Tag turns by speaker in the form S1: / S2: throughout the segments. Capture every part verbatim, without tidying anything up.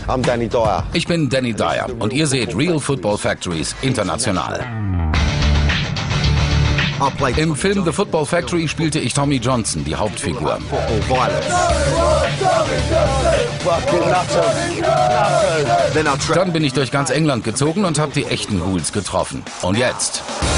S1: Ich bin Danny Dyer und ihr seht Real Football Factories International. Im Film The Football Factory spielte ich Tommy Johnson, die Hauptfigur. Dann bin ich durch ganz England gezogen und habe die echten Ghouls getroffen. Und jetzt?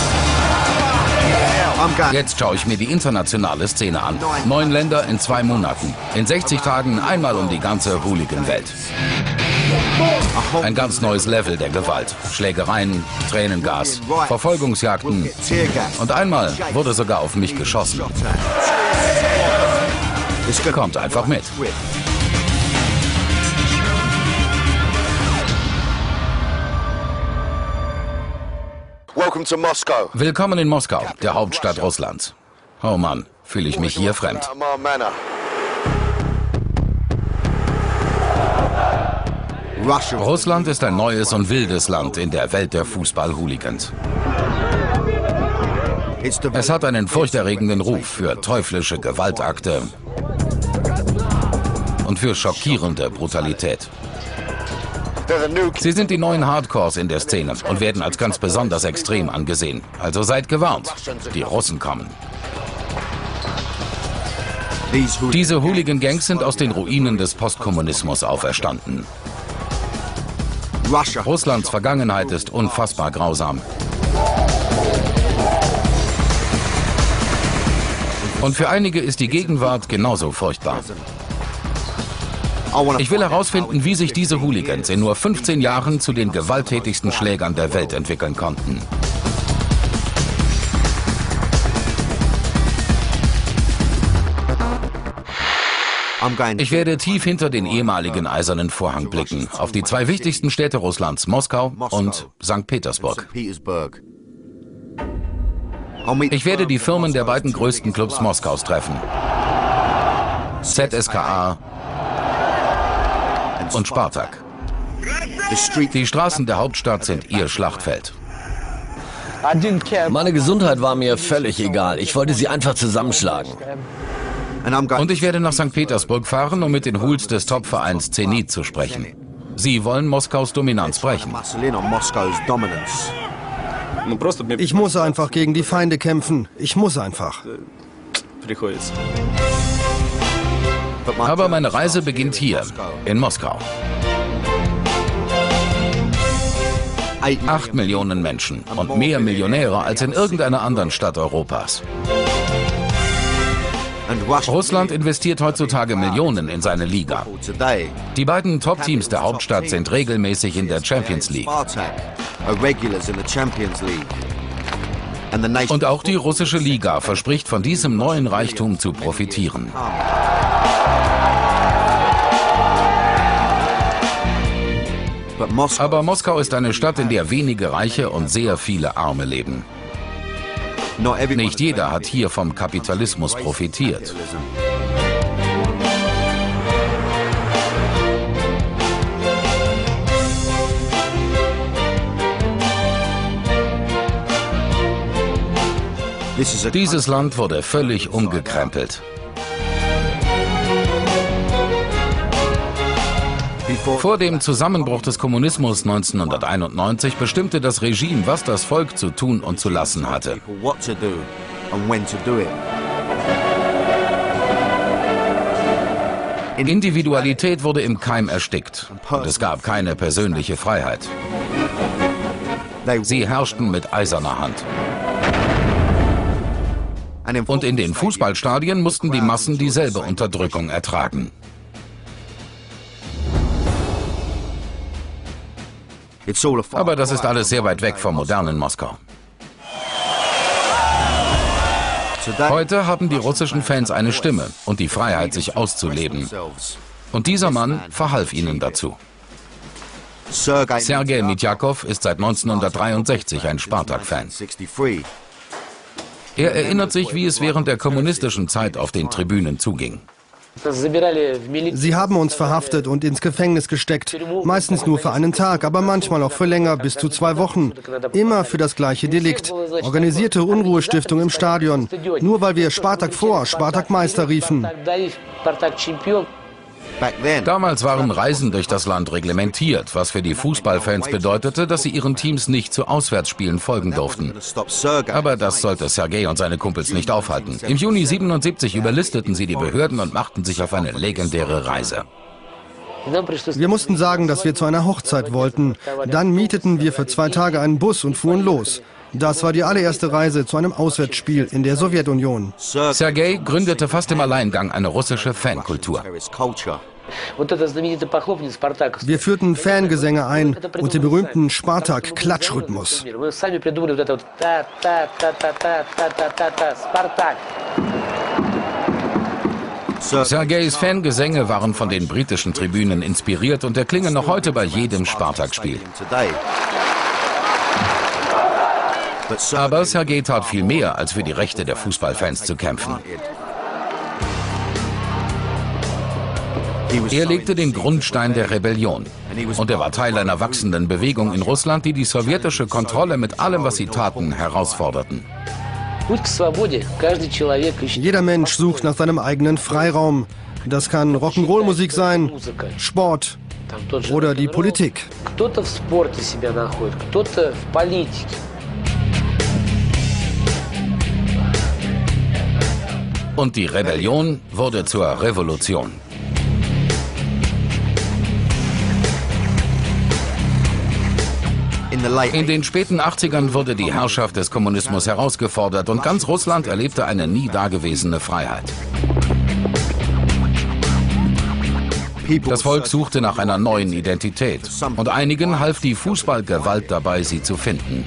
S1: Jetzt schaue ich mir die internationale Szene an. Neun Länder in zwei Monaten. In sechzig Tagen einmal um die ganze Hooligan-Welt. Ein ganz neues Level der Gewalt. Schlägereien, Tränengas, Verfolgungsjagden. Und einmal wurde sogar auf mich geschossen. Kommt einfach mit. Willkommen in Moskau, der Hauptstadt Russlands. Oh Mann, fühle ich mich hier fremd. Russland ist ein neues und wildes Land in der Welt der Fußball-Hooligans. Es hat einen furchterregenden Ruf für teuflische Gewaltakte und für schockierende Brutalität. Sie sind die neuen Hardcores in der Szene und werden als ganz besonders extrem angesehen. Also seid gewarnt, die Russen kommen. Diese Hooligan-Gangs sind aus den Ruinen des Postkommunismus auferstanden. Russlands Vergangenheit ist unfassbar grausam. Und für einige ist die Gegenwart genauso furchtbar. Ich will herausfinden, wie sich diese Hooligans in nur fünfzehn Jahren zu den gewalttätigsten Schlägern der Welt entwickeln konnten. Ich werde tief hinter den ehemaligen Eisernen Vorhang blicken, auf die zwei wichtigsten Städte Russlands, Moskau und Sankt Petersburg. Ich werde die Firmen der beiden größten Clubs Moskaus treffen. Z S K A und Spartak. Die Straßen der Hauptstadt sind ihr Schlachtfeld.
S2: Meine Gesundheit war mir völlig egal. Ich wollte sie einfach zusammenschlagen.
S1: Und ich werde nach Sankt Petersburg fahren, um mit den Hools des Topvereins Zenit zu sprechen. Sie wollen Moskaus Dominanz brechen.
S3: Ich muss einfach gegen die Feinde kämpfen. Ich muss einfach.
S1: Aber meine Reise beginnt hier, in Moskau. Acht Millionen Menschen und mehr Millionäre als in irgendeiner anderen Stadt Europas. Russland investiert heutzutage Millionen in seine Liga. Die beiden Top-Teams der Hauptstadt sind regelmäßig in der Champions League. Und auch die russische Liga verspricht von diesem neuen Reichtum zu profitieren. Aber Moskau ist eine Stadt, in der wenige Reiche und sehr viele Arme leben. Nicht jeder hat hier vom Kapitalismus profitiert. Dieses Land wurde völlig umgekrempelt. Vor dem Zusammenbruch des Kommunismus neunzehnhunderteinundneunzig bestimmte das Regime, was das Volk zu tun und zu lassen hatte. Individualität wurde im Keim erstickt und es gab keine persönliche Freiheit. Sie herrschten mit eiserner Hand. Und in den Fußballstadien mussten die Massen dieselbe Unterdrückung ertragen. Aber das ist alles sehr weit weg vom modernen Moskau. Heute haben die russischen Fans eine Stimme und die Freiheit, sich auszuleben. Und dieser Mann verhalf ihnen dazu. Sergei Mitjakow ist seit neunzehnhundertdreiundsechzig ein Spartak-Fan. Er erinnert sich, wie es während der kommunistischen Zeit auf den Tribünen zuging.
S3: Sie haben uns verhaftet und ins Gefängnis gesteckt. Meistens nur für einen Tag, aber manchmal auch für länger, bis zu zwei Wochen. Immer für das gleiche Delikt. Organisierte Unruhestiftung im Stadion. Nur weil wir Spartak vor, Spartak Meister riefen.
S1: Damals waren Reisen durch das Land reglementiert, was für die Fußballfans bedeutete, dass sie ihren Teams nicht zu Auswärtsspielen folgen durften. Aber das sollte Sergei und seine Kumpels nicht aufhalten. Im Juni siebenundsiebzig überlisteten sie die Behörden und machten sich auf eine legendäre Reise.
S3: Wir mussten sagen, dass wir zu einer Hochzeit wollten. Dann mieteten wir für zwei Tage einen Bus und fuhren los. Das war die allererste Reise zu einem Auswärtsspiel in der Sowjetunion.
S1: Sergei gründete fast im Alleingang eine russische Fankultur.
S3: Wir führten Fangesänge ein und den berühmten Spartak-Klatschrhythmus.
S1: Sergeis Fangesänge waren von den britischen Tribünen inspiriert und erklingen noch heute bei jedem Spartak-Spiel. Aber Sergei tat viel mehr, als für die Rechte der Fußballfans zu kämpfen. Er legte den Grundstein der Rebellion. Und er war Teil einer wachsenden Bewegung in Russland, die die sowjetische Kontrolle mit allem, was sie taten, herausforderten.
S3: Jeder Mensch sucht nach seinem eigenen Freiraum. Das kann Rock'n'Roll-Musik sein, Sport oder die Politik.
S1: Und die Rebellion wurde zur Revolution. In den späten achtzigern wurde die Herrschaft des Kommunismus herausgefordert und ganz Russland erlebte eine nie dagewesene Freiheit. Das Volk suchte nach einer neuen Identität und einigen half die Fußballgewalt dabei, sie zu finden.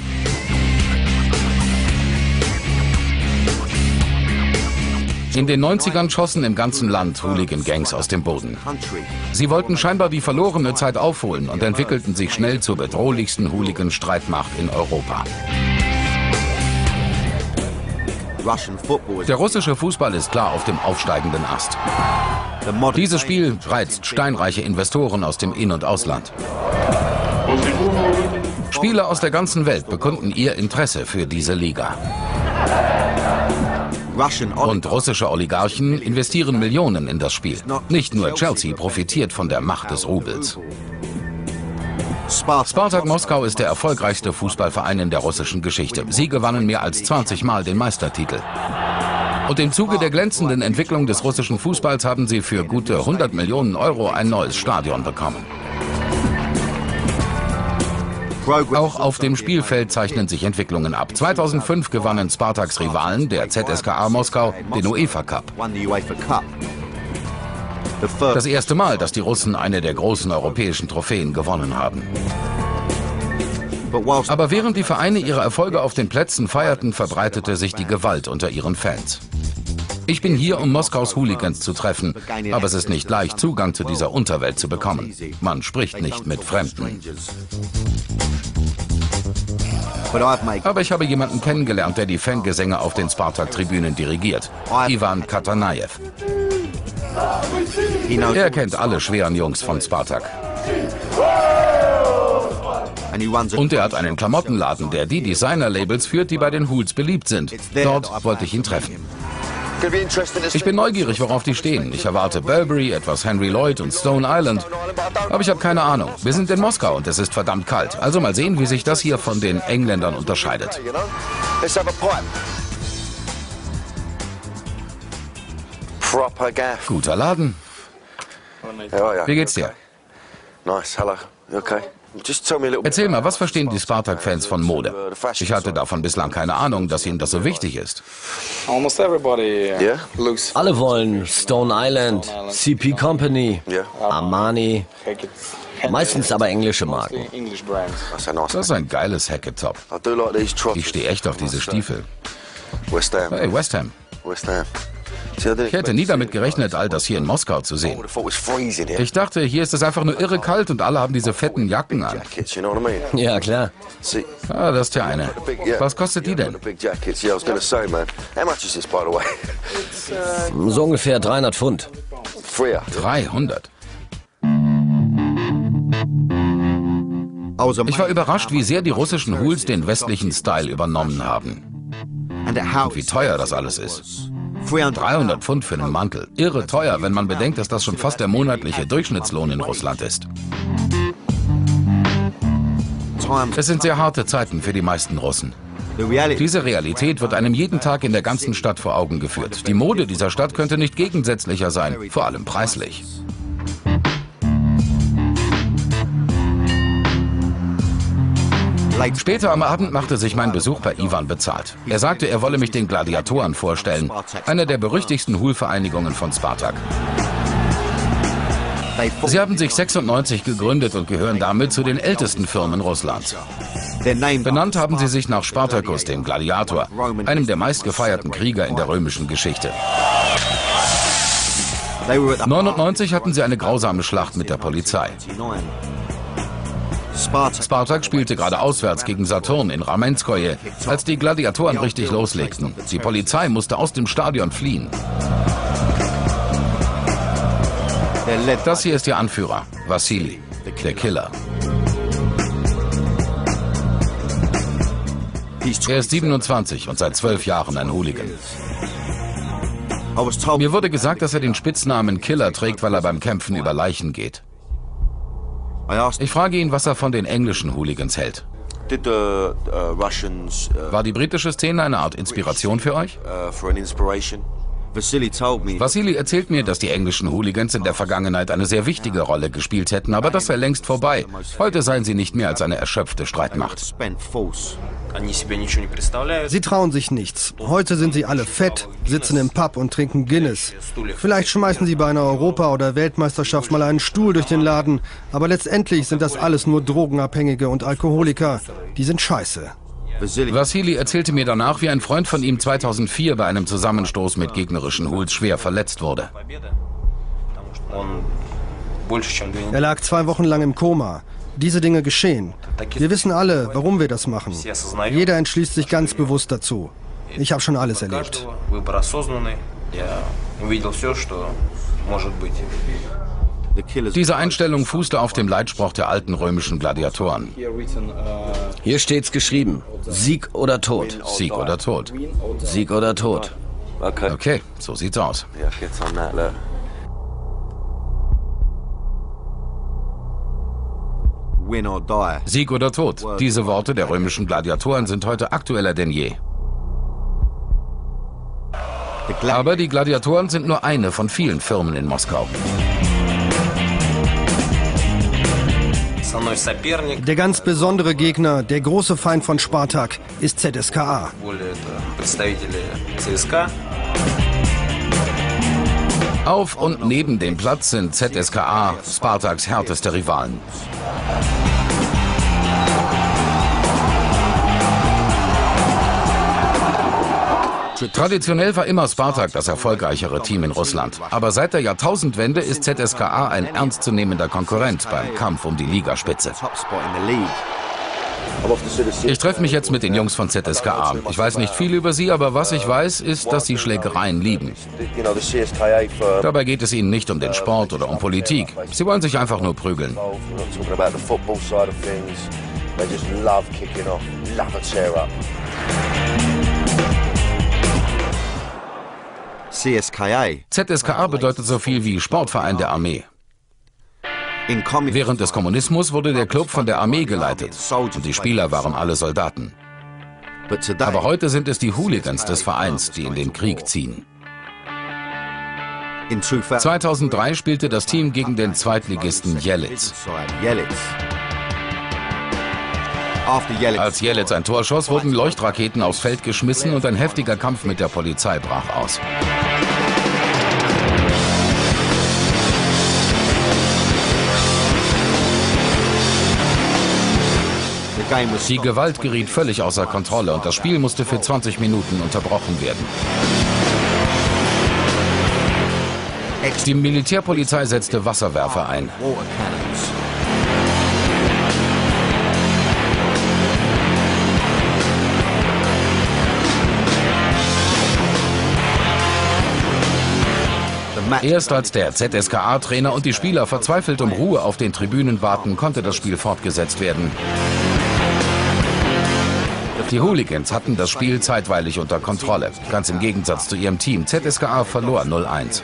S1: In den neunzigern schossen im ganzen Land Hooligan-Gangs aus dem Boden. Sie wollten scheinbar die verlorene Zeit aufholen und entwickelten sich schnell zur bedrohlichsten Hooligan-Streitmacht in Europa. Der russische Fußball ist klar auf dem aufsteigenden Ast. Dieses Spiel reizt steinreiche Investoren aus dem In- und Ausland. Spieler aus der ganzen Welt bekunden ihr Interesse für diese Liga. Und russische Oligarchen investieren Millionen in das Spiel. Nicht nur Chelsea profitiert von der Macht des Rubels. Spartak Moskau ist der erfolgreichste Fußballverein in der russischen Geschichte. Sie gewannen mehr als zwanzig Mal den Meistertitel. Und im Zuge der glänzenden Entwicklung des russischen Fußballs haben sie für gute hundert Millionen Euro ein neues Stadion bekommen. Auch auf dem Spielfeld zeichnen sich Entwicklungen ab. zweitausendfünf gewannen Spartaks Rivalen, der Z S K A Moskau, den UEFA Cup. Das erste Mal, dass die Russen eine der großen europäischen Trophäen gewonnen haben. Aber während die Vereine ihre Erfolge auf den Plätzen feierten, verbreitete sich die Gewalt unter ihren Fans. Ich bin hier, um Moskaus Hooligans zu treffen, aber es ist nicht leicht, Zugang zu dieser Unterwelt zu bekommen. Man spricht nicht mit Fremden. Aber ich habe jemanden kennengelernt, der die Fangesänge auf den Spartak-Tribünen dirigiert. Ivan Katanaev. Er kennt alle schweren Jungs von Spartak. Und er hat einen Klamottenladen, der die Designer-Labels führt, die bei den Hools beliebt sind. Dort wollte ich ihn treffen. Ich bin neugierig, worauf die stehen. Ich erwarte Burberry, etwas Henry Lloyd und Stone Island. Aber ich habe keine Ahnung. Wir sind in Moskau und es ist verdammt kalt. Also mal sehen, wie sich das hier von den Engländern unterscheidet. Guter Laden. Wie geht's dir? Erzähl mal, was verstehen die Spartak-Fans von Mode? Ich hatte davon bislang keine Ahnung, dass ihnen das so wichtig ist.
S2: Alle wollen Stone Island, C P Company, Armani, meistens aber englische Marken.
S1: Das ist ein geiles Hackett-Top. Ich stehe echt auf diese Stiefel. Hey, West Ham. Ich hätte nie damit gerechnet, all das hier in Moskau zu sehen. Ich dachte, hier ist es einfach nur irre kalt und alle haben diese fetten Jacken an.
S2: Ja, klar.
S1: Ah, das ist ja eine. Was kostet die denn?
S2: So ungefähr dreihundert Pfund.
S1: dreihundert? Ich war überrascht, wie sehr die russischen Hools den westlichen Style übernommen haben. Und wie teuer das alles ist. dreihundert Pfund für einen Mantel. Irre teuer, wenn man bedenkt, dass das schon fast der monatliche Durchschnittslohn in Russland ist. Es sind sehr harte Zeiten für die meisten Russen. Diese Realität wird einem jeden Tag in der ganzen Stadt vor Augen geführt. Die Mode dieser Stadt könnte nicht gegensätzlicher sein, vor allem preislich. Später am Abend machte sich mein Besuch bei Ivan bezahlt. Er sagte, er wolle mich den Gladiatoren vorstellen, einer der berüchtigsten Hul-Vereinigungen von Spartak. Sie haben sich sechsundneunzig gegründet und gehören damit zu den ältesten Firmen Russlands. Benannt haben sie sich nach Spartacus, dem Gladiator, einem der meistgefeierten Krieger in der römischen Geschichte. neunundneunzig hatten sie eine grausame Schlacht mit der Polizei. Spartak spielte gerade auswärts gegen Saturn in Ramenskoje, als die Gladiatoren richtig loslegten. Die Polizei musste aus dem Stadion fliehen. Das hier ist ihr Anführer, Wassili, der Killer. Er ist siebenundzwanzig und seit zwölf Jahren ein Hooligan. Mir wurde gesagt, dass er den Spitznamen Killer trägt, weil er beim Kämpfen über Leichen geht. Ich frage ihn, was er von den englischen Hooligans hält. War die britische Szene eine Art Inspiration für euch? Wassili erzählt mir, dass die englischen Hooligans in der Vergangenheit eine sehr wichtige Rolle gespielt hätten, aber das sei längst vorbei. Heute seien sie nicht mehr als eine erschöpfte Streitmacht.
S3: Sie trauen sich nichts. Heute sind sie alle fett, sitzen im Pub und trinken Guinness. Vielleicht schmeißen sie bei einer Europa- oder Weltmeisterschaft mal einen Stuhl durch den Laden, aber letztendlich sind das alles nur Drogenabhängige und Alkoholiker. Die sind scheiße.
S1: Wassili erzählte mir danach, wie ein Freund von ihm zweitausendvier bei einem Zusammenstoß mit gegnerischen Hools schwer verletzt wurde.
S3: Er lag zwei Wochen lang im Koma. Diese Dinge geschehen. Wir wissen alle, warum wir das machen. Jeder entschließt sich ganz bewusst dazu. Ich habe schon alles erlebt.
S1: Diese Einstellung fußte auf dem Leitspruch der alten römischen Gladiatoren.
S2: Hier steht's geschrieben. Sieg oder Tod.
S1: Sieg oder Tod.
S2: Sieg oder Tod.
S1: Okay, so sieht's aus. Sieg oder Tod. Diese Worte der römischen Gladiatoren sind heute aktueller denn je. Aber die Gladiatoren sind nur eine von vielen Firmen in Moskau.
S3: Der ganz besondere Gegner, der große Feind von Spartak, ist Z S K A.
S1: Auf und neben dem Platz sind Z S K A Spartaks härteste Rivalen. Traditionell war immer Spartak das erfolgreichere Team in Russland. Aber seit der Jahrtausendwende ist Z S K A ein ernstzunehmender Konkurrent beim Kampf um die Ligaspitze. Ich treffe mich jetzt mit den Jungs von Z S K A. Ich weiß nicht viel über sie, aber was ich weiß, ist, dass sie Schlägereien lieben. Dabei geht es ihnen nicht um den Sport oder um Politik. Sie wollen sich einfach nur prügeln. Z S K A bedeutet so viel wie Sportverein der Armee. Während des Kommunismus wurde der Club von der Armee geleitet und die Spieler waren alle Soldaten. Aber heute sind es die Hooligans des Vereins, die in den Krieg ziehen. zweitausenddrei spielte das Team gegen den Zweitligisten Jelitz. Als Jelitz ein Tor schoss, wurden Leuchtraketen aufs Feld geschmissen und ein heftiger Kampf mit der Polizei brach aus. Die Gewalt geriet völlig außer Kontrolle und das Spiel musste für zwanzig Minuten unterbrochen werden. Die Militärpolizei setzte Wasserwerfer ein. Erst als der Z S K A-Trainer und die Spieler verzweifelt um Ruhe auf den Tribünen warten, konnte das Spiel fortgesetzt werden. Die Hooligans hatten das Spiel zeitweilig unter Kontrolle. Ganz im Gegensatz zu ihrem Team. Z S K A verlor null eins.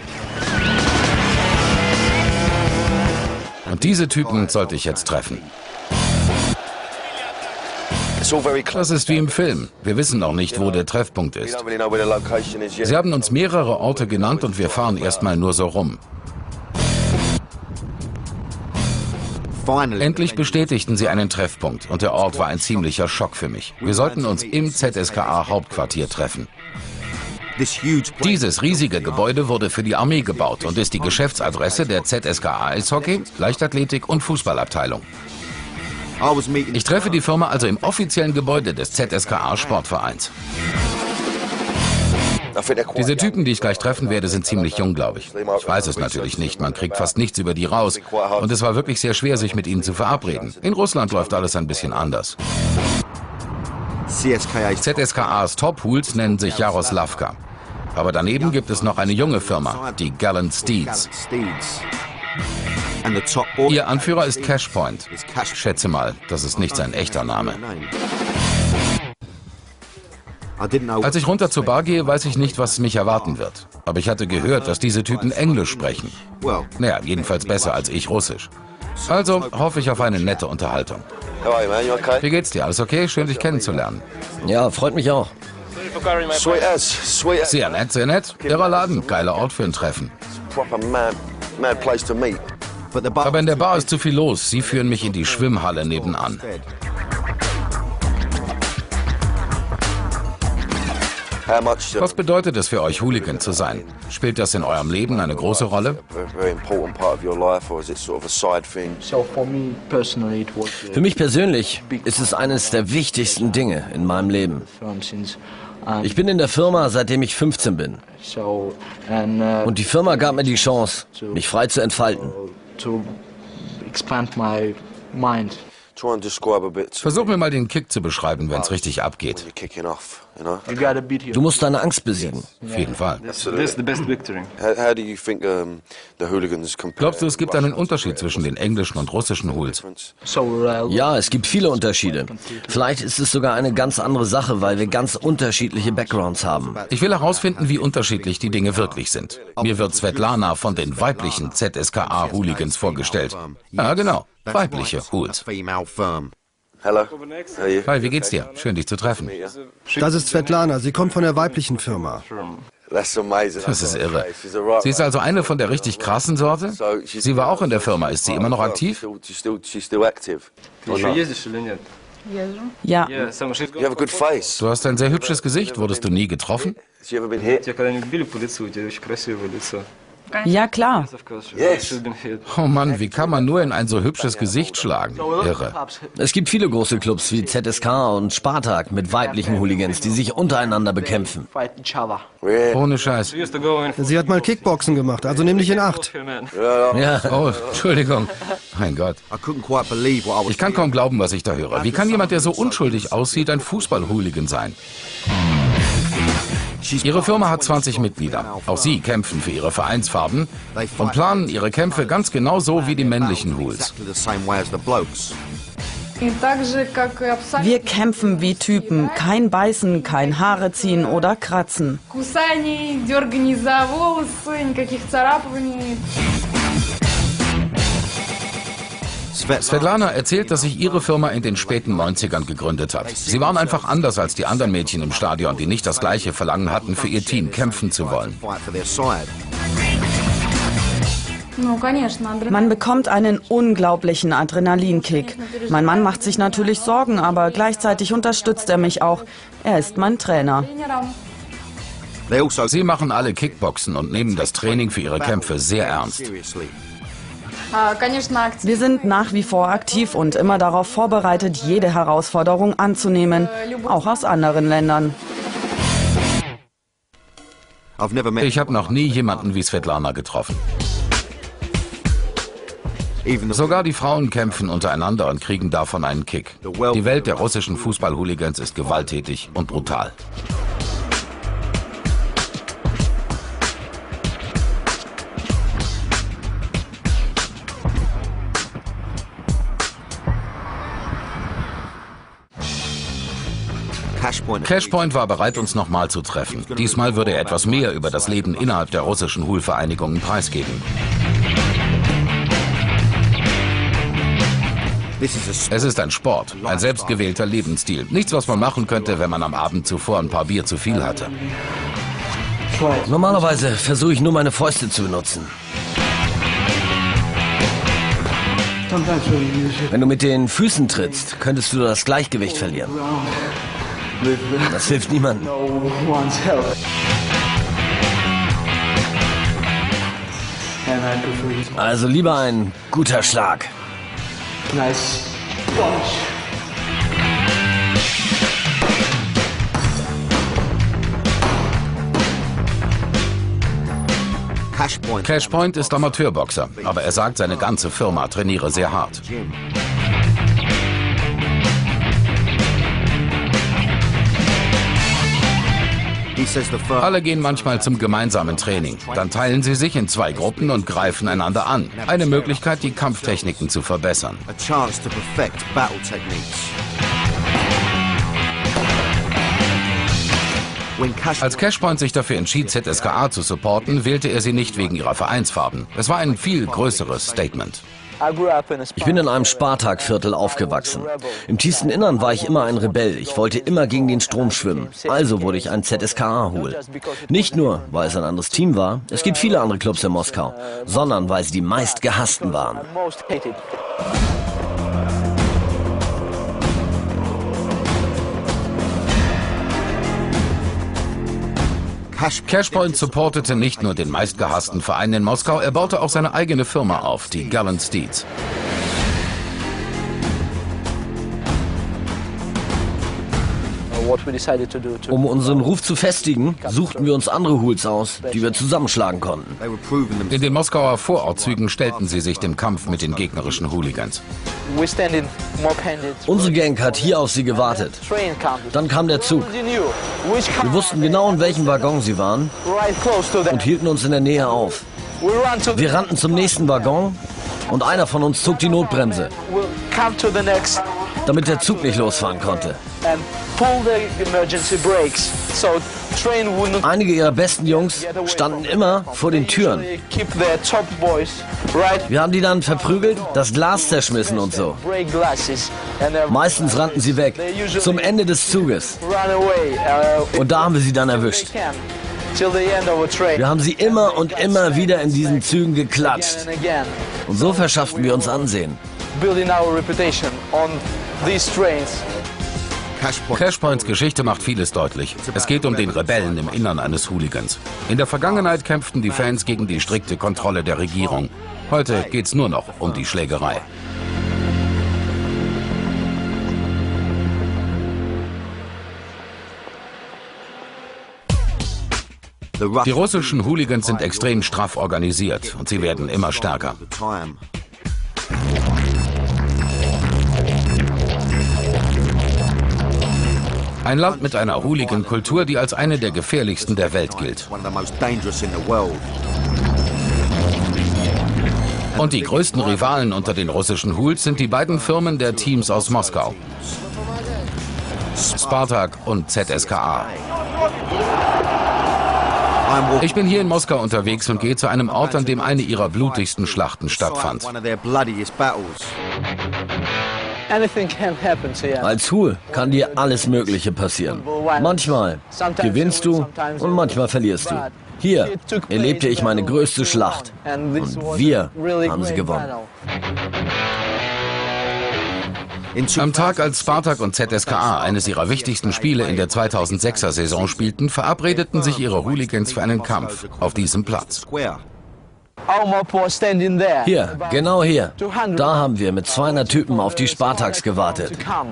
S1: Und diese Typen sollte ich jetzt treffen. Das ist wie im Film. Wir wissen noch nicht, wo der Treffpunkt ist. Sie haben uns mehrere Orte genannt und wir fahren erstmal nur so rum. Endlich bestätigten sie einen Treffpunkt und der Ort war ein ziemlicher Schock für mich. Wir sollten uns im Z S K A-Hauptquartier treffen. Dieses riesige Gebäude wurde für die Armee gebaut und ist die Geschäftsadresse der Z S K A Eishockey, Leichtathletik und Fußballabteilung. Ich treffe die Firma also im offiziellen Gebäude des Z S K A Sportvereins. Diese Typen, die ich gleich treffen werde, sind ziemlich jung, glaube ich. Ich weiß es natürlich nicht, man kriegt fast nichts über die raus. Und es war wirklich sehr schwer, sich mit ihnen zu verabreden. In Russland läuft alles ein bisschen anders. Z S K As Top-Hools nennen sich Jaroslavka. Aber daneben gibt es noch eine junge Firma, die Gallant Steeds. Ihr Anführer ist Cashpoint. Ich schätze mal, das ist nicht sein echter Name. Als ich runter zur Bar gehe, weiß ich nicht, was mich erwarten wird. Aber ich hatte gehört, dass diese Typen Englisch sprechen. Naja, jedenfalls besser als ich Russisch. Also hoffe ich auf eine nette Unterhaltung. Wie geht's dir? Alles okay? Schön, dich kennenzulernen.
S2: Ja, freut mich auch.
S1: Sehr nett, sehr nett. Irrer Laden, geiler Ort für ein Treffen. Aber in der Bar ist zu viel los. Sie führen mich in die Schwimmhalle nebenan. Was bedeutet es für euch, Hooligan zu sein? Spielt das in eurem Leben eine große Rolle?
S2: Für mich persönlich ist es eines der wichtigsten Dinge in meinem Leben. Ich bin in der Firma, seitdem ich fünfzehn bin. Und die Firma gab mir die Chance, mich frei zu entfalten.
S1: Versuch mir mal den Kick zu beschreiben, wenn es richtig abgeht.
S2: Du musst deine Angst besiegen.
S1: Auf jeden Fall. Glaubst du, es gibt einen Unterschied zwischen den englischen und russischen Hools?
S2: Ja, es gibt viele Unterschiede. Vielleicht ist es sogar eine ganz andere Sache, weil wir ganz unterschiedliche Backgrounds haben.
S1: Ich will herausfinden, wie unterschiedlich die Dinge wirklich sind. Mir wird Svetlana von den weiblichen Z S K A-Hooligans vorgestellt. Ja, genau. Weibliche Hools. Hi, wie geht's dir? Schön, dich zu treffen.
S3: Das ist Svetlana. Sie kommt von der weiblichen Firma.
S1: Das ist irre. Sie ist also eine von der richtig krassen Sorte? Sie war auch in der Firma. Ist sie immer noch aktiv?
S4: Ja.
S1: Du hast ein sehr hübsches Gesicht. Wurdest du nie getroffen?
S4: Ja, klar.
S1: Oh Mann, wie kann man nur in ein so hübsches Gesicht schlagen? Irre.
S2: Es gibt viele große Clubs wie Z S K und Spartak mit weiblichen Hooligans, die sich untereinander bekämpfen.
S1: Ohne Scheiß.
S3: Sie hat mal Kickboxen gemacht, also nimm dich in Acht.
S2: Ja.
S1: Oh, Entschuldigung. Mein Gott. Ich kann kaum glauben, was ich da höre. Wie kann jemand, der so unschuldig aussieht, ein Fußball-Hooligan sein? Ihre Firma hat zwanzig Mitglieder. Auch sie kämpfen für ihre Vereinsfarben und planen ihre Kämpfe ganz genau so wie die männlichen Hools.
S4: Wir kämpfen wie Typen. Kein Beißen, kein Haare ziehen oder kratzen.
S1: Svetlana erzählt, dass sich ihre Firma in den späten neunzigern gegründet hat. Sie waren einfach anders als die anderen Mädchen im Stadion, die nicht das gleiche Verlangen hatten, für ihr Team kämpfen zu wollen.
S4: Man bekommt einen unglaublichen Adrenalinkick. Mein Mann macht sich natürlich Sorgen, aber gleichzeitig unterstützt er mich auch. Er ist mein Trainer.
S1: Sie machen alle Kickboxen und nehmen das Training für ihre Kämpfe sehr ernst.
S4: Wir sind nach wie vor aktiv und immer darauf vorbereitet, jede Herausforderung anzunehmen, auch aus anderen Ländern.
S1: Ich habe noch nie jemanden wie Svetlana getroffen. Sogar die Frauen kämpfen untereinander und kriegen davon einen Kick. Die Welt der russischen Fußball-Hooligans ist gewalttätig und brutal. Cashpoint war bereit, uns nochmal zu treffen. Diesmal würde er etwas mehr über das Leben innerhalb der russischen Hul-Vereinigungen preisgeben. Es ist ein Sport, ein selbstgewählter Lebensstil. Nichts, was man machen könnte, wenn man am Abend zuvor ein paar Bier zu viel hatte.
S2: Normalerweise versuche ich nur meine Fäuste zu benutzen. Wenn du mit den Füßen trittst, könntest du das Gleichgewicht verlieren. Das hilft niemandem. Also lieber ein guter Schlag.
S5: Nice punch.
S1: Cashpoint ist Amateurboxer, aber er sagt, seine ganze Firma trainiere sehr hart. Alle gehen manchmal zum gemeinsamen Training. Dann teilen sie sich in zwei Gruppen und greifen einander an. Eine Möglichkeit, die Kampftechniken zu verbessern. Als Cashpoint sich dafür entschied, Z S K A zu supporten, wählte er sie nicht wegen ihrer Vereinsfarben. Es war ein viel größeres Statement.
S2: Ich bin in einem Spartak-Viertel aufgewachsen. Im tiefsten Innern war ich immer ein Rebell. Ich wollte immer gegen den Strom schwimmen. Also wurde ich ein Z S K A-Hul. Nicht nur, weil es ein anderes Team war, es gibt viele andere Clubs in Moskau, sondern weil sie die meistgehassten waren.
S1: Cashpoint supportete nicht nur den meistgehassten Verein in Moskau, er baute auch seine eigene Firma auf, die Gallant Steeds.
S2: Um unseren Ruf zu festigen, suchten wir uns andere Huls aus, die wir zusammenschlagen konnten.
S1: In den Moskauer Vorortzügen stellten sie sich dem Kampf mit den gegnerischen Hooligans.
S2: Unsere Gang hat hier auf sie gewartet. Dann kam der Zug. Wir wussten genau, in welchem Waggon sie waren und hielten uns in der Nähe auf. Wir rannten zum nächsten Waggon und einer von uns zog die Notbremse, damit der Zug nicht losfahren konnte. Einige ihrer besten Jungs standen immer vor den Türen. Wir haben die dann verprügelt, das Glas zerschmissen und so. Meistens rannten sie weg, zum Ende des Zuges. Und da haben wir sie dann erwischt. Wir haben sie immer und immer wieder in diesen Zügen geklatscht. Und so verschafften wir uns Ansehen.
S1: Cashpoints Geschichte macht vieles deutlich. Es geht um den Rebellen im Innern eines Hooligans. In der Vergangenheit kämpften die Fans gegen die strikte Kontrolle der Regierung. Heute geht's nur noch um die Schlägerei. Die russischen Hooligans sind extrem straff organisiert und sie werden immer stärker. Ein Land mit einer Hooligan-Kultur, die als eine der gefährlichsten der Welt gilt. Und die größten Rivalen unter den russischen Hools sind die beiden Firmen der Teams aus Moskau. Spartak und Z S K A. Ich bin hier in Moskau unterwegs und gehe zu einem Ort, an dem eine ihrer blutigsten Schlachten stattfand.
S2: Als Hul kann dir alles Mögliche passieren. Manchmal gewinnst du und manchmal verlierst du. Hier erlebte ich meine größte Schlacht und wir haben sie gewonnen.
S1: Am Tag, als Spartak und Z S K A eines ihrer wichtigsten Spiele in der zweitausendsechser Saison spielten, verabredeten sich ihre Hooligans für einen Kampf auf diesem Platz.
S2: Hier, genau hier. Da haben wir mit zweihundert Typen auf die Spartaks gewartet.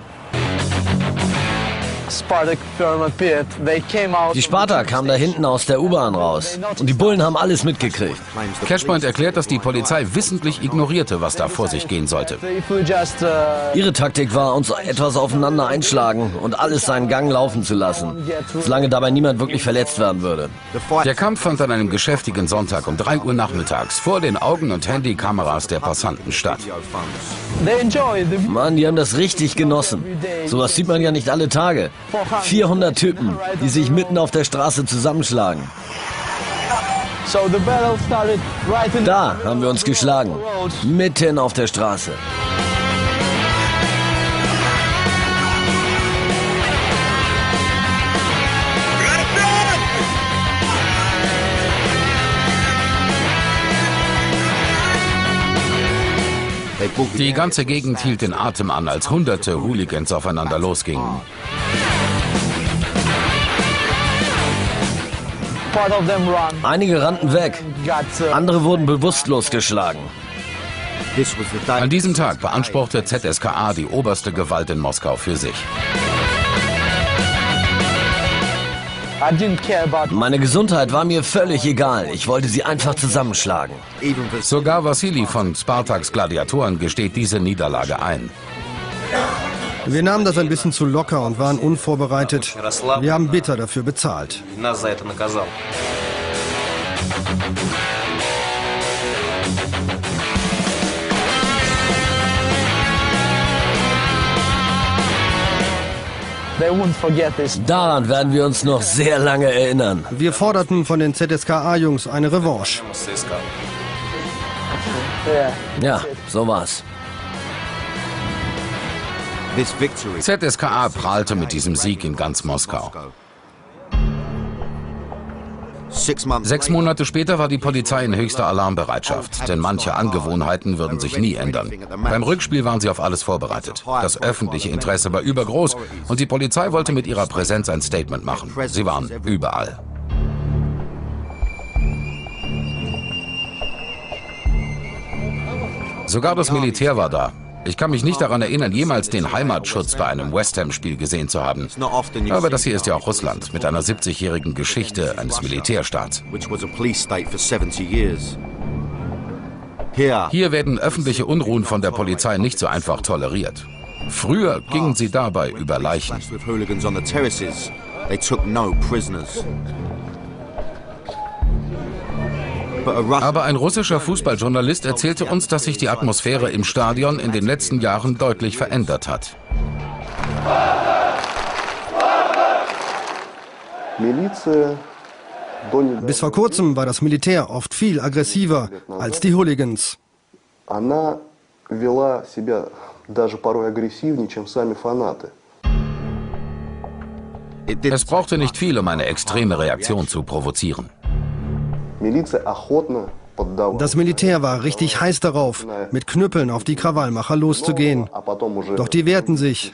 S2: Die Spartak kam da hinten aus der U-Bahn raus und die Bullen haben alles mitgekriegt.
S1: Cashpoint erklärt, dass die Polizei wissentlich ignorierte, was da vor sich gehen sollte.
S2: Ihre Taktik war, uns etwas aufeinander einschlagen und alles seinen Gang laufen zu lassen, solange dabei niemand wirklich verletzt werden würde.
S1: Der Kampf fand an einem geschäftigen Sonntag um drei Uhr nachmittags vor den Augen- und Handykameras der Passanten statt.
S2: Mann, die haben das richtig genossen. Sowas sieht man ja nicht alle Tage. vierhundert Typen, die sich mitten auf der Straße zusammenschlagen. Da haben wir uns geschlagen, mitten auf der Straße.
S1: Die ganze Gegend hielt den Atem an, als hunderte Hooligans aufeinander losgingen.
S2: Einige rannten weg, andere wurden bewusstlos geschlagen.
S1: An diesem Tag beanspruchte Z S K A die oberste Gewalt in Moskau für sich.
S2: Meine Gesundheit war mir völlig egal. Ich wollte sie einfach zusammenschlagen.
S1: Sogar Wassili von Spartaks Gladiatoren gesteht diese Niederlage ein.
S3: Wir nahmen das ein bisschen zu locker und waren unvorbereitet. Wir haben bitter dafür bezahlt.
S2: Daran werden wir uns noch sehr lange erinnern.
S3: Wir forderten von den Z S K A-Jungs eine Revanche.
S2: Ja, so war's.
S1: Z S K A prahlte mit diesem Sieg in ganz Moskau. Sechs Monate später war die Polizei in höchster Alarmbereitschaft, denn manche Angewohnheiten würden sich nie ändern. Beim Rückspiel waren sie auf alles vorbereitet. Das öffentliche Interesse war übergroß und die Polizei wollte mit ihrer Präsenz ein Statement machen. Sie waren überall. Sogar das Militär war da. Ich kann mich nicht daran erinnern, jemals den Heimatschutz bei einem West Ham-Spiel gesehen zu haben. Aber das hier ist ja auch Russland, mit einer siebzigjährigen Geschichte eines Militärstaats. Hier werden öffentliche Unruhen von der Polizei nicht so einfach toleriert. Früher gingen sie dabei über Leichen. Aber ein russischer Fußballjournalist erzählte uns, dass sich die Atmosphäre im Stadion in den letzten Jahren deutlich verändert hat.
S3: Bis vor kurzem war das Militär oft viel aggressiver als die Hooligans.
S1: Es brauchte nicht viel, um eine extreme Reaktion zu provozieren.
S3: Das Militär war richtig heiß darauf, mit Knüppeln auf die Krawallmacher loszugehen. Doch die wehrten sich.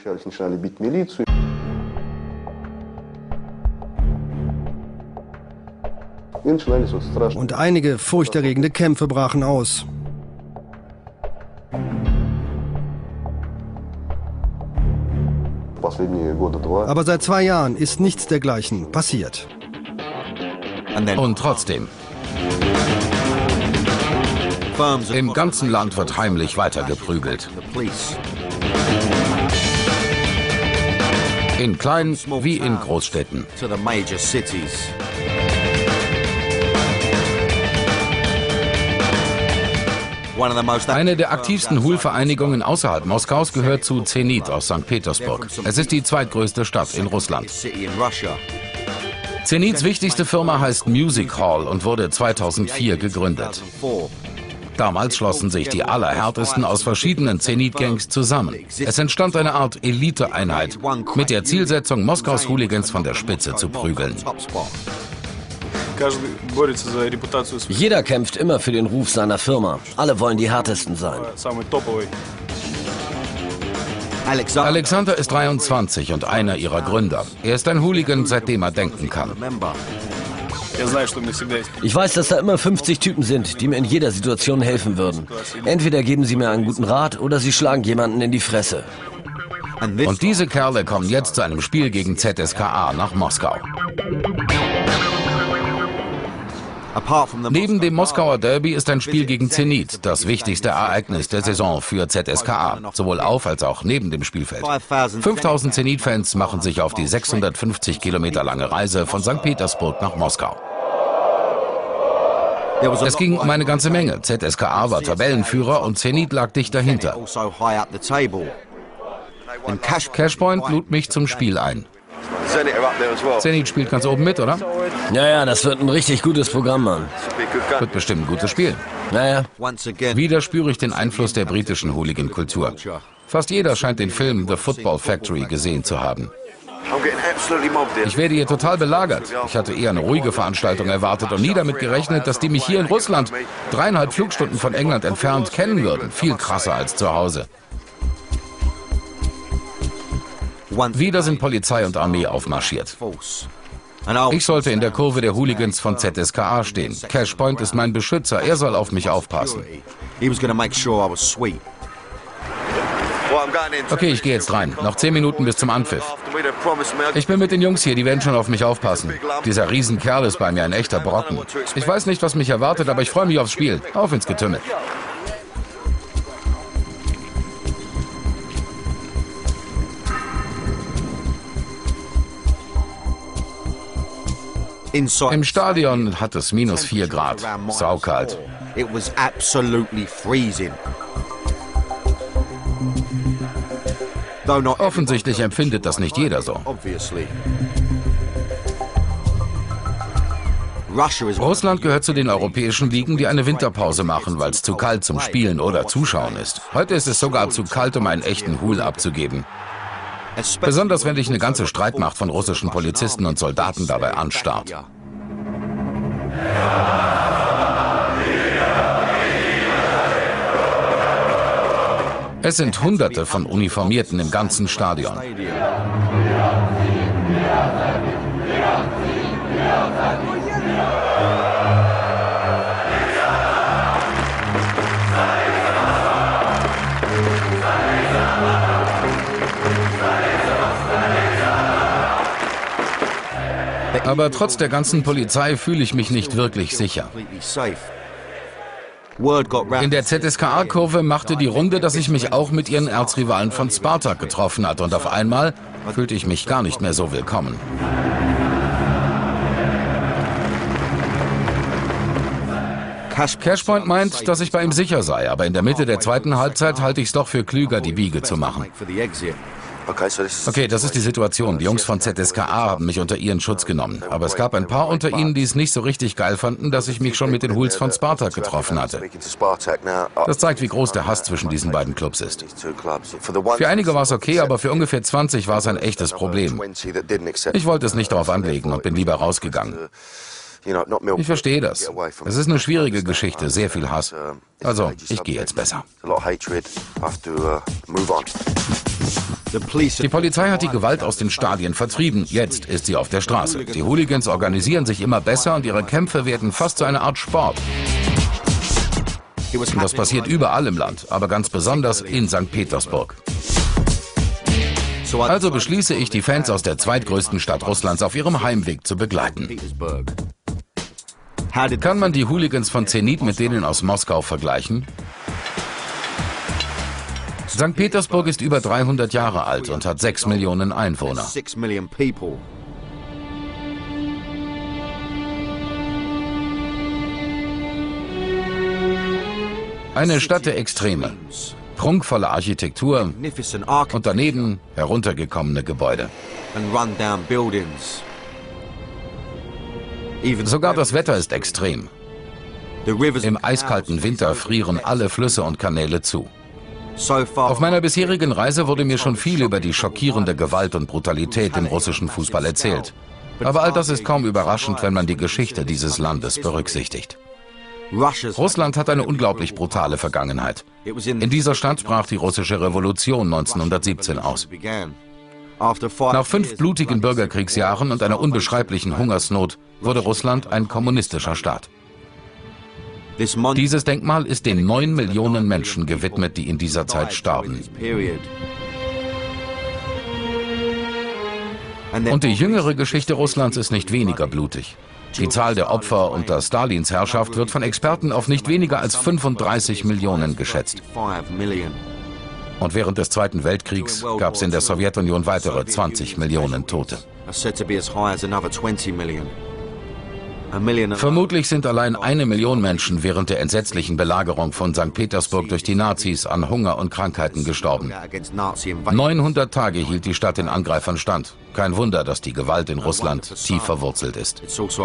S3: Und einige furchterregende Kämpfe brachen aus. Aber seit zwei Jahren ist nichts dergleichen passiert.
S1: Und trotzdem. Im ganzen Land wird heimlich weitergeprügelt. In kleinen wie in Großstädten. Eine der aktivsten Hul-Vereinigungen außerhalb Moskaus gehört zu Zenit aus Sankt Petersburg. Es ist die zweitgrößte Stadt in Russland. Zenits wichtigste Firma heißt Music Hall und wurde zweitausendvier gegründet. Damals schlossen sich die Allerhärtesten aus verschiedenen Zenit-Gangs zusammen. Es entstand eine Art Eliteeinheit mit der Zielsetzung, Moskaus Hooligans von der Spitze zu prügeln.
S2: Jeder kämpft immer für den Ruf seiner Firma. Alle wollen die härtesten sein.
S1: Alexander ist dreiundzwanzig und einer ihrer Gründer. Er ist ein Hooligan, seitdem er denken kann.
S2: Ich weiß, dass da immer fünfzig Typen sind, die mir in jeder Situation helfen würden. Entweder geben sie mir einen guten Rat oder sie schlagen jemanden in die Fresse.
S1: Und diese Kerle kommen jetzt zu einem Spiel gegen Z S K A nach Moskau. Neben dem Moskauer Derby ist ein Spiel gegen Zenit das wichtigste Ereignis der Saison für Z S K A, sowohl auf als auch neben dem Spielfeld. fünftausend Zenit-Fans machen sich auf die sechshundertfünfzig Kilometer lange Reise von Sankt Petersburg nach Moskau. Es ging um eine ganze Menge. Z S K A war Tabellenführer und Zenit lag dicht dahinter. Cashpoint lud mich zum Spiel ein. Zenit spielt ganz oben mit, oder?
S2: Ja, ja, das wird ein richtig gutes Programm, Mann.
S1: Wird bestimmt ein gutes Spiel.
S2: Naja.
S1: Wieder spüre ich den Einfluss der britischen Hooligan-Kultur. Fast jeder scheint den Film The Football Factory gesehen zu haben. Ich werde hier total belagert. Ich hatte eher eine ruhige Veranstaltung erwartet und nie damit gerechnet, dass die mich hier in Russland, dreieinhalb Flugstunden von England entfernt, kennen würden. Viel krasser als zu Hause. Wieder sind Polizei und Armee aufmarschiert. Ich sollte in der Kurve der Hooligans von Z S K A stehen. Cash Point ist mein Beschützer, er soll auf mich aufpassen. Okay, ich gehe jetzt rein. Noch zehn Minuten bis zum Anpfiff. Ich bin mit den Jungs hier, die werden schon auf mich aufpassen. Dieser Riesenkerl ist bei mir ein echter Brocken. Ich weiß nicht, was mich erwartet, aber ich freue mich aufs Spiel. Auf ins Getümmel. Im Stadion hat es minus vier Grad. Saukalt. Offensichtlich empfindet das nicht jeder so. Russland gehört zu den europäischen Ligen, die eine Winterpause machen, weil es zu kalt zum Spielen oder Zuschauen ist. Heute ist es sogar zu kalt, um einen echten Hool abzugeben. Besonders wenn dich eine ganze Streitmacht von russischen Polizisten und Soldaten dabei anstarrt. Es sind Hunderte von Uniformierten im ganzen Stadion. Aber trotz der ganzen Polizei fühle ich mich nicht wirklich sicher. In der Z S K A-Kurve machte die Runde, dass ich mich auch mit ihren Erzrivalen von Spartak getroffen hatte. Und auf einmal fühlte ich mich gar nicht mehr so willkommen. Cashpoint meint, dass ich bei ihm sicher sei. Aber in der Mitte der zweiten Halbzeit halte ich es doch für klüger, die Biege zu machen. Okay, das ist die Situation. Die Jungs von Z S K A haben mich unter ihren Schutz genommen. Aber es gab ein paar unter ihnen, die es nicht so richtig geil fanden, dass ich mich schon mit den Hools von Spartak getroffen hatte. Das zeigt, wie groß der Hass zwischen diesen beiden Clubs ist. Für einige war es okay, aber für ungefähr zwanzig war es ein echtes Problem. Ich wollte es nicht darauf anlegen und bin lieber rausgegangen. Ich verstehe das. Es ist eine schwierige Geschichte, sehr viel Hass. Also, ich gehe jetzt besser. Die Polizei hat die Gewalt aus den Stadien vertrieben. Jetzt ist sie auf der Straße. Die Hooligans organisieren sich immer besser und ihre Kämpfe werden fast zu einer Art Sport. Und das passiert überall im Land, aber ganz besonders in Sankt Petersburg. Also beschließe ich, die Fans aus der zweitgrößten Stadt Russlands auf ihrem Heimweg zu begleiten. Kann man die Hooligans von Zenit mit denen aus Moskau vergleichen? Sankt Petersburg ist über dreihundert Jahre alt und hat sechs Millionen Einwohner. Eine Stadt der Extreme. Prunkvolle Architektur und daneben heruntergekommene Gebäude. Sogar das Wetter ist extrem. Im eiskalten Winter frieren alle Flüsse und Kanäle zu. Auf meiner bisherigen Reise wurde mir schon viel über die schockierende Gewalt und Brutalität im russischen Fußball erzählt. Aber all das ist kaum überraschend, wenn man die Geschichte dieses Landes berücksichtigt. Russland hat eine unglaublich brutale Vergangenheit. In dieser Stadt brach die russische Revolution neunzehnhundertsiebzehn aus. Nach fünf blutigen Bürgerkriegsjahren und einer unbeschreiblichen Hungersnot wurde Russland ein kommunistischer Staat. Dieses Denkmal ist den neun Millionen Menschen gewidmet, die in dieser Zeit starben. Und die jüngere Geschichte Russlands ist nicht weniger blutig. Die Zahl der Opfer unter Stalins Herrschaft wird von Experten auf nicht weniger als fünfunddreißig Millionen geschätzt. Und während des Zweiten Weltkriegs gab es in der Sowjetunion weitere zwanzig Millionen Tote. Vermutlich sind allein eine Million Menschen während der entsetzlichen Belagerung von Sankt Petersburg durch die Nazis an Hunger und Krankheiten gestorben. neunhundert Tage hielt die Stadt den Angreifern stand. Kein Wunder, dass die Gewalt in Russland tief verwurzelt ist.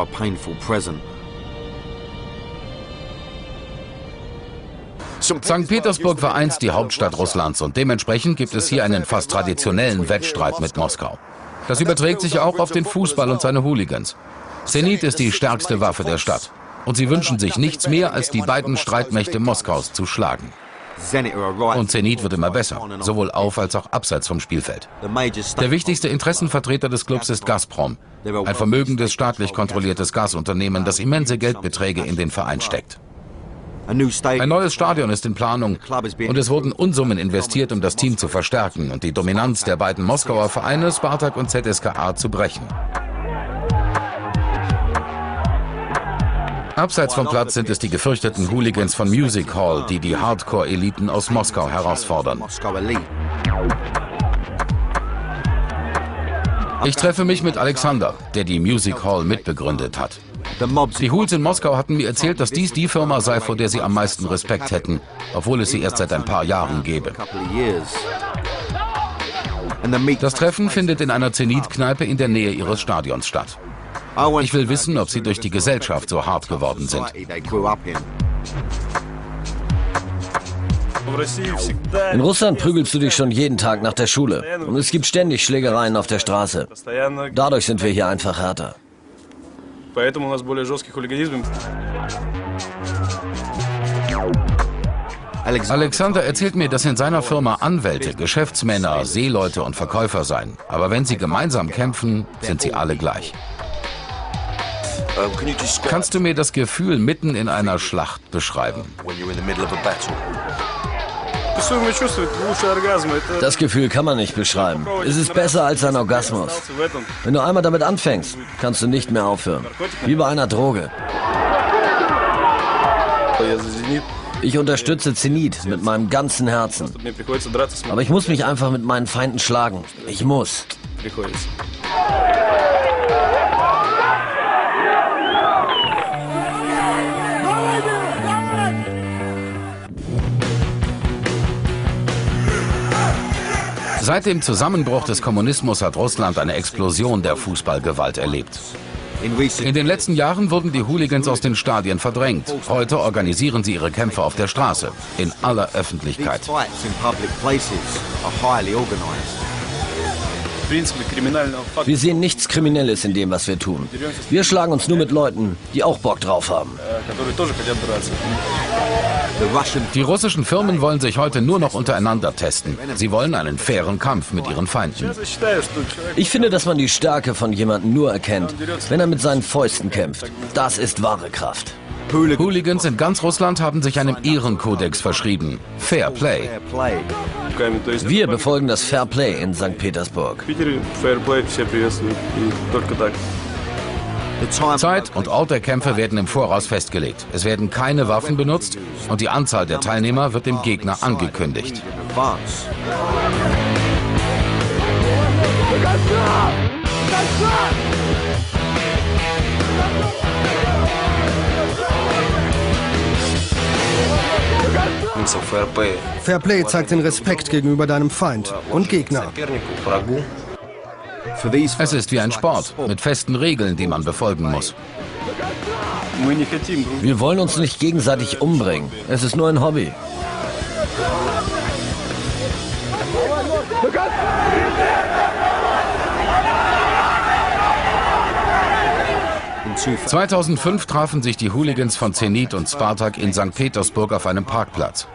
S1: Sankt Petersburg war einst die Hauptstadt Russlands und dementsprechend gibt es hier einen fast traditionellen Wettstreit mit Moskau. Das überträgt sich auch auf den Fußball und seine Hooligans. Zenit ist die stärkste Waffe der Stadt. Und sie wünschen sich nichts mehr, als die beiden Streitmächte Moskaus zu schlagen. Und Zenit wird immer besser, sowohl auf als auch abseits vom Spielfeld. Der wichtigste Interessenvertreter des Clubs ist Gazprom, ein vermögendes, staatlich kontrolliertes Gasunternehmen, das immense Geldbeträge in den Verein steckt. Ein neues Stadion ist in Planung und es wurden Unsummen investiert, um das Team zu verstärken und die Dominanz der beiden Moskauer Vereine Spartak und Z S K A zu brechen. Abseits vom Platz sind es die gefürchteten Hooligans von Music Hall, die die Hardcore-Eliten aus Moskau herausfordern. Ich treffe mich mit Alexander, der die Music Hall mitbegründet hat. Die Hools in Moskau hatten mir erzählt, dass dies die Firma sei, vor der sie am meisten Respekt hätten, obwohl es sie erst seit ein paar Jahren gäbe. Das Treffen findet in einer Zenit-Kneipe in der Nähe ihres Stadions statt. Ich will wissen, ob sie durch die Gesellschaft so hart geworden sind.
S2: In Russland prügelst du dich schon jeden Tag nach der Schule. Und es gibt ständig Schlägereien auf der Straße. Dadurch sind wir hier einfach härter.
S1: Alexander erzählt mir, dass in seiner Firma Anwälte, Geschäftsmänner, Seeleute und Verkäufer seien. Aber wenn sie gemeinsam kämpfen, sind sie alle gleich. Kannst du mir das Gefühl mitten in einer Schlacht beschreiben?
S2: Das Gefühl kann man nicht beschreiben. Es ist besser als ein Orgasmus. Wenn du einmal damit anfängst, kannst du nicht mehr aufhören. Wie bei einer Droge. Ich unterstütze Zenit mit meinem ganzen Herzen. Aber ich muss mich einfach mit meinen Feinden schlagen. Ich muss.
S1: Seit dem Zusammenbruch des Kommunismus hat Russland eine Explosion der Fußballgewalt erlebt. In den letzten Jahren wurden die Hooligans aus den Stadien verdrängt. Heute organisieren sie ihre Kämpfe auf der Straße, in aller Öffentlichkeit.
S2: Wir sehen nichts Kriminelles in dem, was wir tun. Wir schlagen uns nur mit Leuten, die auch Bock drauf haben.
S1: Die russischen Firmen wollen sich heute nur noch untereinander testen. Sie wollen einen fairen Kampf mit ihren Feinden.
S2: Ich finde, dass man die Stärke von jemandem nur erkennt, wenn er mit seinen Fäusten kämpft. Das ist wahre Kraft.
S1: Hooligans in ganz Russland haben sich einem Ehrenkodex verschrieben. Fair Play.
S2: Wir befolgen das Fair Play in Sankt Petersburg.
S1: Zeit und Ort der Kämpfe werden im Voraus festgelegt. Es werden keine Waffen benutzt und die Anzahl der Teilnehmer wird dem Gegner angekündigt.
S3: Fair Play zeigt den Respekt gegenüber deinem Feind und Gegner.
S1: Es ist wie ein Sport, mit festen Regeln, die man befolgen muss.
S2: Wir wollen uns nicht gegenseitig umbringen. Es ist nur ein Hobby.
S1: zweitausendfünf trafen sich die Hooligans von Zenit und Spartak in Sankt Petersburg auf einem Parkplatz.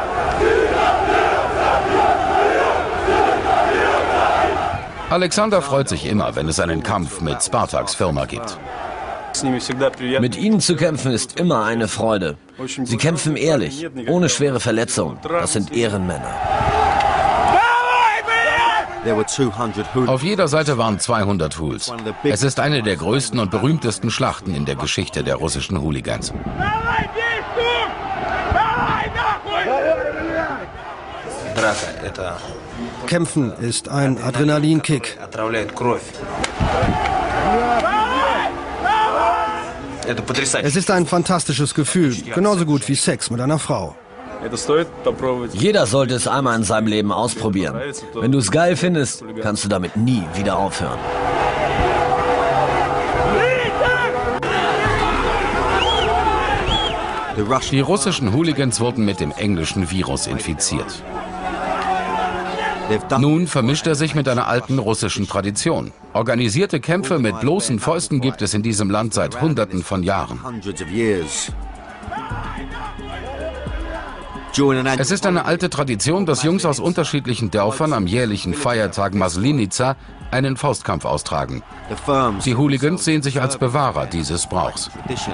S1: Alexander freut sich immer, wenn es einen Kampf mit Spartaks Firma gibt.
S2: Mit ihnen zu kämpfen ist immer eine Freude. Sie kämpfen ehrlich, ohne schwere Verletzungen. Das sind Ehrenmänner.
S1: Auf jeder Seite waren zweihundert Hools. Es ist eine der größten und berühmtesten Schlachten in der Geschichte der russischen Hooligans.
S3: Kämpfen ist ein Adrenalinkick. Es ist ein fantastisches Gefühl, genauso gut wie Sex mit einer Frau.
S2: Jeder sollte es einmal in seinem Leben ausprobieren. Wenn du es geil findest, kannst du damit nie wieder aufhören.
S1: Die russischen Hooligans wurden mit dem englischen Virus infiziert. Nun vermischt er sich mit einer alten russischen Tradition. Organisierte Kämpfe mit bloßen Fäusten gibt es in diesem Land seit Hunderten von Jahren. Es ist eine alte Tradition, dass Jungs aus unterschiedlichen Dörfern am jährlichen Feiertag Maslenitsa einen Faustkampf austragen. Die Hooligans sehen sich als Bewahrer dieses Brauchs.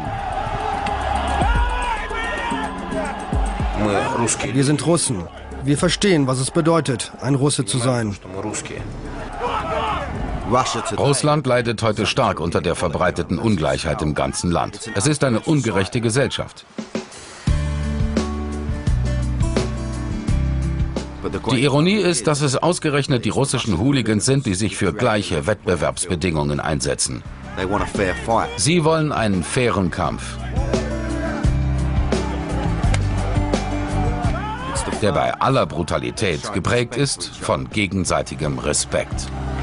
S3: Wir sind Russen. Wir verstehen, was es bedeutet, ein Russe zu sein.
S1: Russland leidet heute stark unter der verbreiteten Ungleichheit im ganzen Land. Es ist eine ungerechte Gesellschaft. Die Ironie ist, dass es ausgerechnet die russischen Hooligans sind, die sich für gleiche Wettbewerbsbedingungen einsetzen. Sie wollen einen fairen Kampf, der bei aller Brutalität geprägt ist von gegenseitigem Respekt.